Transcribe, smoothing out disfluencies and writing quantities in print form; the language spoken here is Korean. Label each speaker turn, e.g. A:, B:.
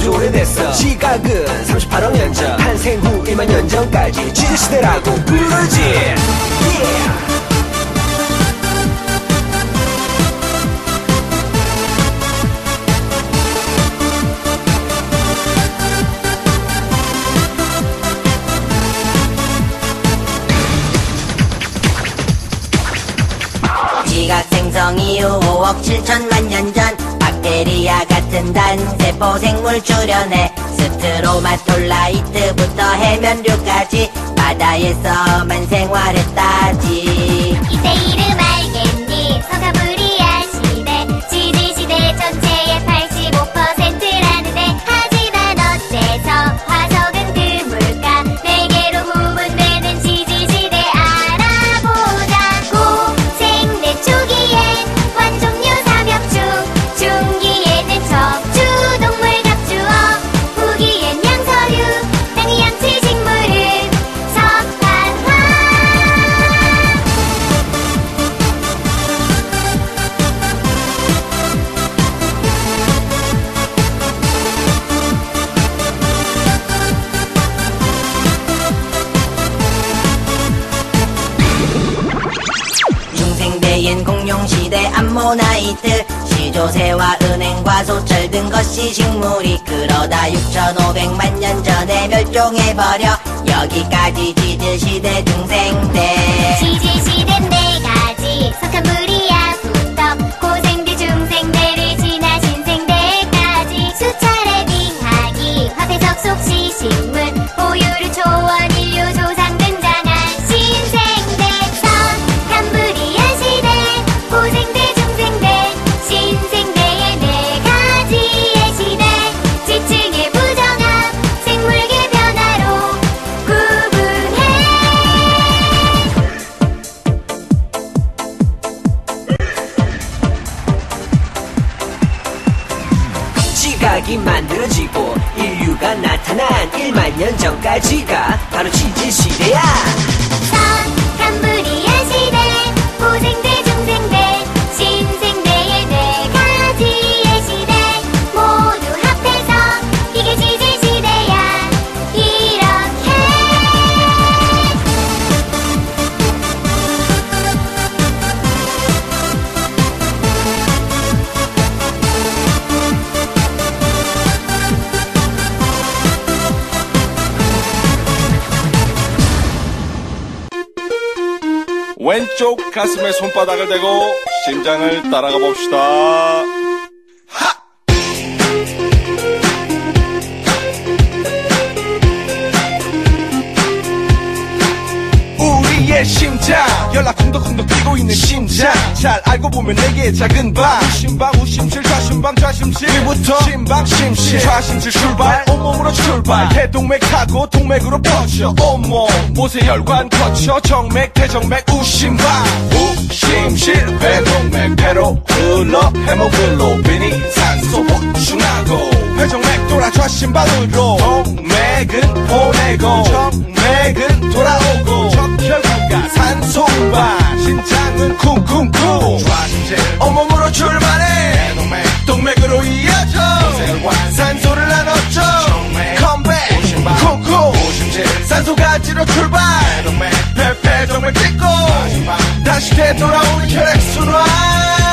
A: 아주 오래됐어. 지각은 38억 년 전, 탄생 후 1만 년 전까지 지지시대라고 부르지. yeah.
B: 지각 생성 이후 5억 7천만 년 전, 박테리아 같은 단세포 생물 출현해 스트로마톨라이트부터 해면류까지 바다에서만 생활했다지.
C: 이제 이름 알겠니? 서가브리아 시대, 지지시대 전체의 85%라는데 하지만 어째서 화석은 드물까? 4개로 구분되는 지지시대 알아보자. 고생대 초기엔 완종류 삼엽충, 중기에는 척추 동물 갑주어, 후기엔 양서류, 땅의 양치 식물은 석탄화.
B: 중생대엔 공룡시대 암모나이트, 시조새와 은행과 소철 등 것이 식물이 그러다 6,500만 년 전에 멸종해버려. 여기까지 지지시대 중생대.
C: 지지시대는 4가지, 석한브리아부터 고생대 중생대를 지나 신생대까지 수차례 빙하기, 화폐석 속시 식물, 포유류 초원 인류 조상 등장한 신생대. 석한브리아 시대, 고생대 중생대, 신생대의 4가지의 시대, 지층의 부정함, 생물계 변화로 구분해.
A: 지각이 만들어지고 인류가 나타난 1만 년 전까지가 바로 지지시대야.
C: 석한브리아 시대, 고생대 중생대, 신생대의 4가지의 시대 모두 합해서 이게 지지시대야. 이렇게
D: 왼쪽 가슴에 손바닥을 대고 심장을 따라가 봅시다. 하! 우리의 심장 연락 쿵덕쿵덕 뛰고 있는 심장, 잘 알고 보면 내게 작은 방, 우심방 우심실 좌심방 좌심실, 1부터 심방 심실 좌심실 출발, 온몸으로 출발, 대동맥하고 동맥으로 뻗쳐 온몸, 모세혈관 거쳐 정맥 대정맥 우심방 우심실, 배동맥 배로 흘러 헤모글로빈이 산소 보충하고, 회정맥 돌아 좌심방으로 동맥은 보내고 정맥은 돌아오고, 척혈구가 산소 운반, 심장은 쿵쿵쿵 좌심실, 온몸으로 출발해 배동맥 동맥으로 이어져 모세혈관 산소를 나눠줘 정맥 컴백 쿵쿵 우심실, 산소 가지로 출발 배동맥 배정맥 찍고 다시 되돌아오는 혈액순환.